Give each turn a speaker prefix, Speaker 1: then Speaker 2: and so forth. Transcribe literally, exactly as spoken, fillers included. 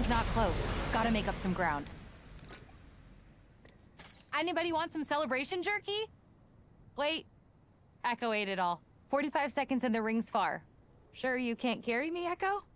Speaker 1: ring's not close. Gotta make up some ground. Anybody want some celebration jerky? Wait. Echo ate it all. forty-five seconds and the ring's far. Sure you can't carry me, Echo?